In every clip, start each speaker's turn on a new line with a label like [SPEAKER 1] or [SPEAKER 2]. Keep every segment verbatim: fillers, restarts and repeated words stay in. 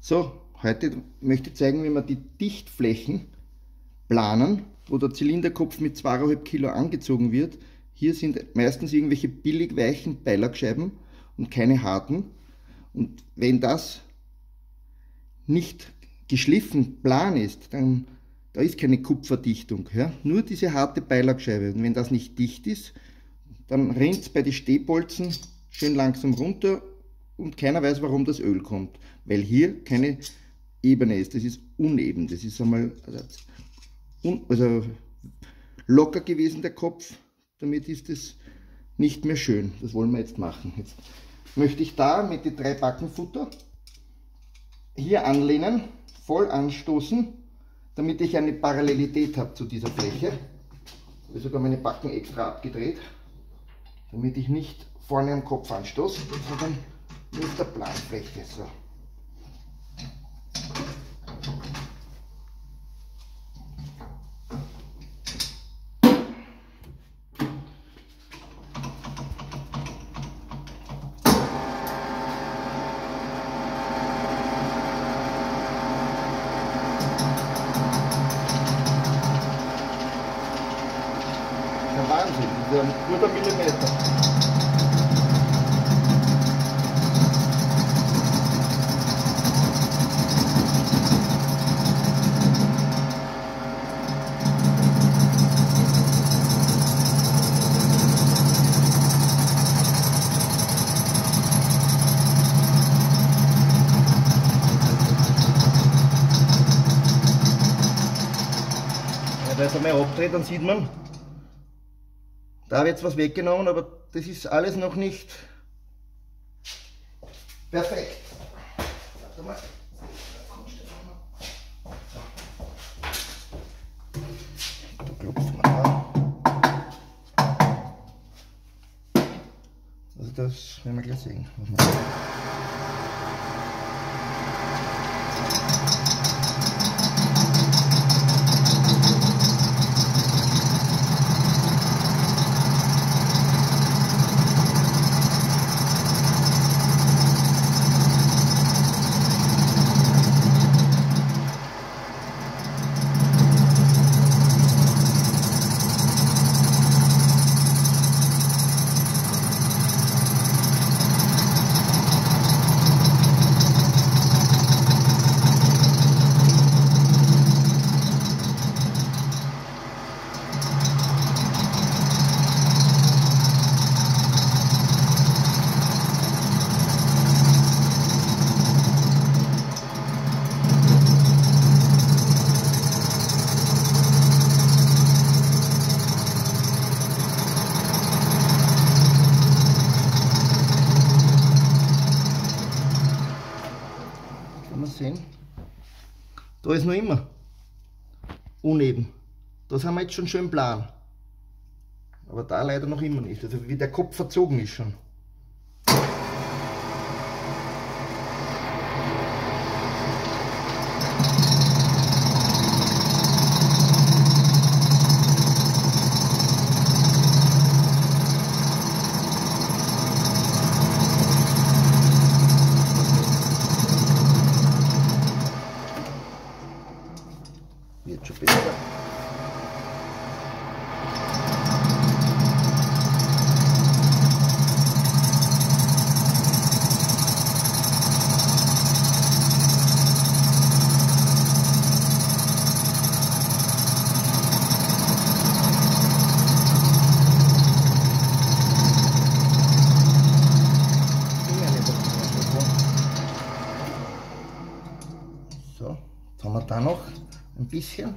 [SPEAKER 1] So, heute möchte ich zeigen, wie wir die Dichtflächen planen, wo der Zylinderkopf mit zwei Komma fünf Kilo angezogen wird. Hier sind meistens irgendwelche billig weichen Beilagscheiben und keine harten. Und wenn das nicht geschliffen plan ist, dann da ist keine Kupferdichtung, ja? Nur diese harte Beilagscheibe. Und wenn das nicht dicht ist, dann rinnt es bei den Stehbolzen schön langsam runter und keiner weiß, warum das Öl kommt, weil hier keine Ebene ist. Das ist uneben. Das ist einmal also locker gewesen, der Kopf. Damit ist es nicht mehr schön. Das wollen wir jetzt machen. Jetzt möchte ich da mit den drei Backen Futter hier anlehnen, voll anstoßen, damit ich eine Parallelität habe zu dieser Fläche. Ich habe sogar meine Backen extra abgedreht, damit ich nicht vorne am Kopf anstoße, sondern nur auf der Planfläche. So. Der Wahnsinn, das ist ein guter Millimeter. Wenn man das einmal abdreht, dann sieht man, da wird was weggenommen, aber das ist alles noch nicht perfekt. Warte mal. Da klopft man an. Also das werden wir gleich sehen. Sehen. Da ist noch immer uneben. Das haben wir jetzt schon schön plan. Aber da leider noch immer nicht. Also wie der Kopf verzogen ist schon. Wird schon besser. So, jetzt haben wir da noch ein bisschen.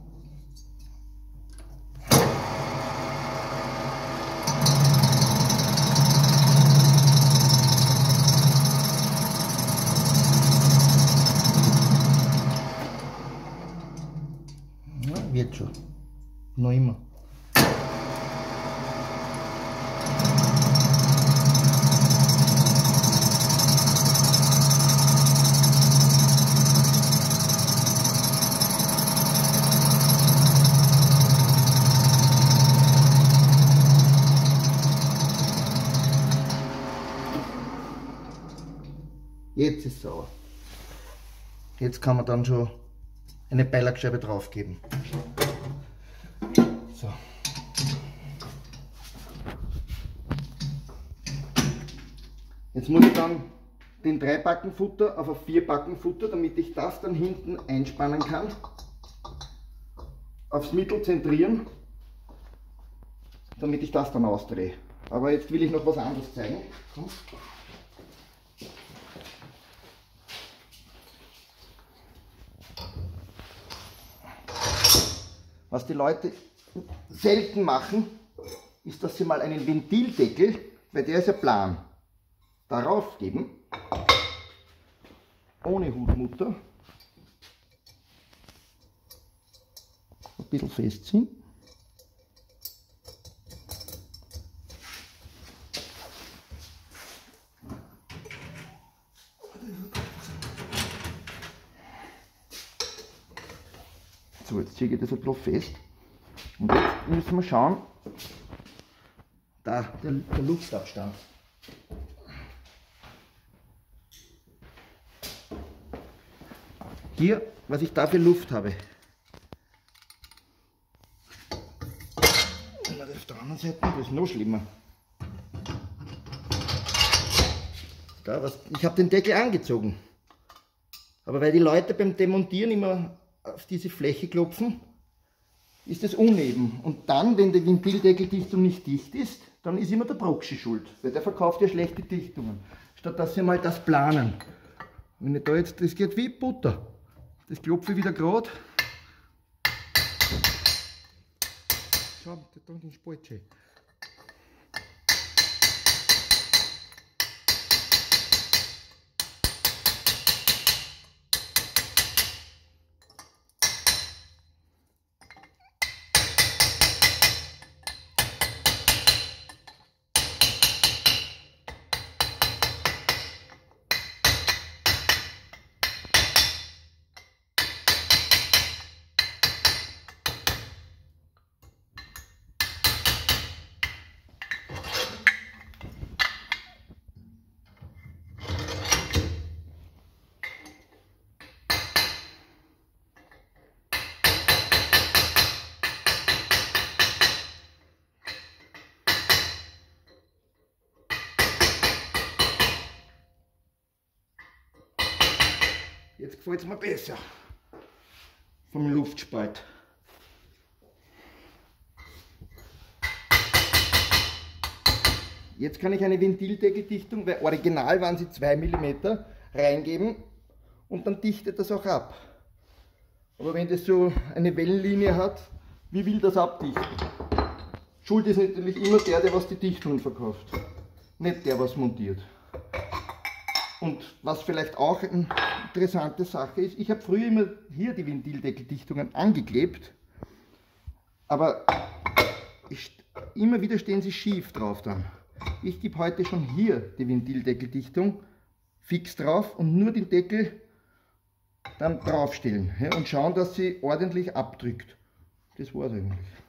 [SPEAKER 1] Ja, wird schon. Noch immer. Jetzt ist es sauer. Jetzt kann man dann schon eine Beilagscheibe draufgeben. So. Jetzt muss ich dann den drei Backen Futter auf ein vier Backen Futter, damit ich das dann hinten einspannen kann, aufs Mittel zentrieren, damit ich das dann ausdrehe. Aber jetzt will ich noch was anderes zeigen. Komm. Was die Leute selten machen, ist, dass sie mal einen Ventildeckel, weil der ist ja plan, darauf geben, ohne Hutmutter, ein bisschen festziehen. So, jetzt ziehe ich das ein bisschen fest. Und jetzt müssen wir schauen, da der, der Luftabstand. Hier, was ich da für Luft habe. Und auf der anderen Seite, das ist noch schlimmer. Da, was, ich habe den Deckel angezogen. Aber weil die Leute beim Demontieren immer auf diese Fläche klopfen, ist es uneben. Und dann, wenn die Ventildeckeldichtung nicht dicht ist, dann ist immer der Proxy schuld, weil der verkauft ja schlechte Dichtungen. Statt dass sie mal das planen. Wenn ich da jetzt, das geht wie Butter. Das klopfe ich wieder gerade. Schau, da den Spalt schön. Jetzt gefällt es mir besser vom Luftspalt. Jetzt kann ich eine Ventildeckeldichtung, weil original waren sie zwei Millimeter, reingeben und dann dichtet das auch ab. Aber wenn das so eine Wellenlinie hat, wie will das abdichten? Schuld ist natürlich immer der, der was die Dichtungen verkauft, nicht der, was montiert. Und was vielleicht auch eine interessante Sache ist, ich habe früher immer hier die Ventildeckeldichtungen angeklebt, aber ich, immer wieder stehen sie schief drauf dann. Ich gebe heute schon hier die Ventildeckeldichtung fix drauf und nur den Deckel dann draufstellen, ja, und schauen, dass sie ordentlich abdrückt. Das war es eigentlich.